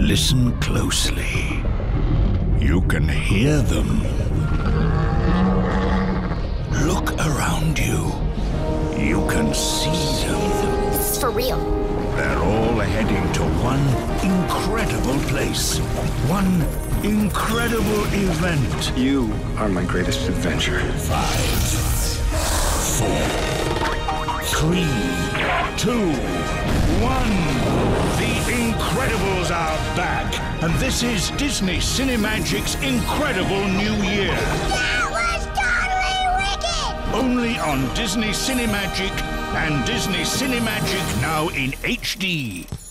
Listen closely. You can hear them. Look around you. You can see them. This is for real. They're all heading to one incredible place. One incredible event. You are my greatest adventure. 5, 4, 3, 2, 1. The Incredibles are back, and this is Disney Cinemagic's incredible new year. That was totally wicked! Only on Disney Cinemagic and Disney Cinemagic now in HD.